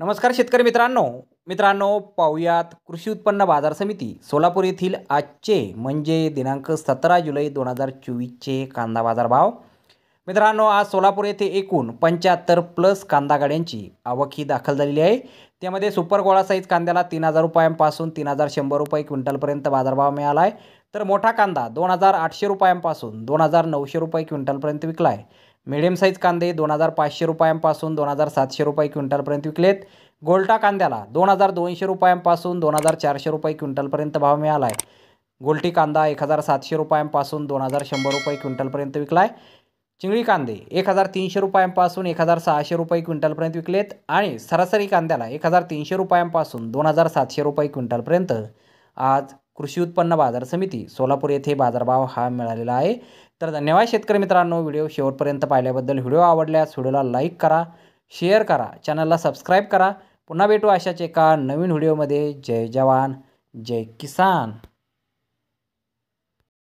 नमस्कार शेतकरी मित्रांनो मित्रांनो पाहुयात कृषी उत्पन्न बाजार समिती सोलापूर येथील आजचे म्हणजे दिनांक 17 जुलै 2024चे कांदा बाजार भाव। मित्रांनो आज सोलापूर येथे एकूण 75 प्लस कांदा गाड्यांची आवक ही दाखल झालेली आहे। त्यामध्ये सुपर गोळा साईज कांद्याला 3000 रुपयांपासून 3100 रुपये क्विंटलपर्यंत बाजारभाव मिळाला आहे। तर मोठा कांदा 2800 रुपयांपासून 2900 रुपये क्विंटलपर्यंत विकला आहे। मीडियम साईज कांदे 2500 रुपयांपासून 2700 रुपये क्विंटलपर्यंत विकलेत। गोल्टा कांद्याला 2200 रुपयांपासून 2400 रुपये क्विंटलपर्यंत भाव मिळाला आहे। गोल्टी कांदा 1700 रुपयांपासून 2100 रुपये क्विंटलपर्यंत विकला आहे। चिंगळी कांदे 1300 रुपयांपासून 1600 रुपये क्विंटलपर्यंत विकलेत आणि सरासरी कांद्याला 1300 रुपयांपासून 2700 रुपये क्विंटलपर्यंत आज कृषी उत्पन्न बाजार समिती सोलापूर येथे बाजारभाव हा मिळालेला आहे। तर धन्यवाद शेतकरी मित्रांनो, व्हिडिओ शेवटपर्यंत पाहिल्याबद्दल। व्हिडिओ आवडल्यास व्हिडिओला लाईक करा, शेअर करा, चॅनलला सबस्क्राईब करा। पुन्हा भेटू अशाच एका नवीन व्हिडिओमध्ये। जय जवान जय किसान।